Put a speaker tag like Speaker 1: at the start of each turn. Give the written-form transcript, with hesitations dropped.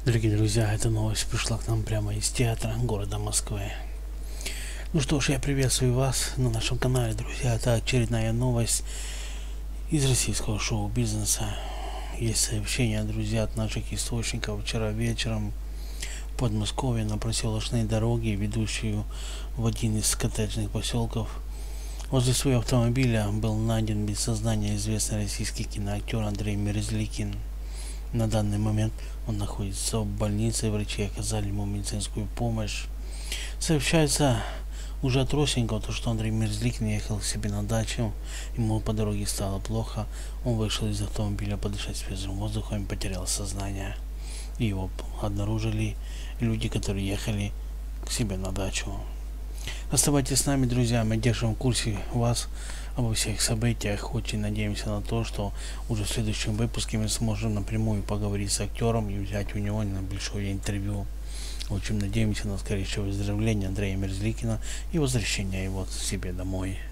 Speaker 1: Дорогие друзья, эта новость пришла к нам прямо из театра города Москвы. Ну что ж, я приветствую вас на нашем канале, друзья. Это очередная новость из российского шоу-бизнеса. Есть сообщения, друзья, от наших источников. Вчера вечером в Подмосковье на проселочной дороге, ведущую в один из коттеджных поселков, возле своего автомобиля был найден без сознания известный российский киноактер Андрей Мерзликин. На данный момент он находится в больнице, врачи оказали ему медицинскую помощь. Сообщается уже от родственников, что Андрей Мерзликин ехал к себе на дачу, ему по дороге стало плохо, он вышел из автомобиля подышать свежим воздухом и потерял сознание. И его обнаружили люди, которые ехали к себе на дачу. Оставайтесь с нами, друзья, мы держим в курсе вас обо всех событиях. Очень надеемся на то, что уже в следующем выпуске мы сможем напрямую поговорить с актером и взять у него небольшое интервью. Очень надеемся на скорейшее выздоровление Андрея Мерзликина и возвращение его к себе домой.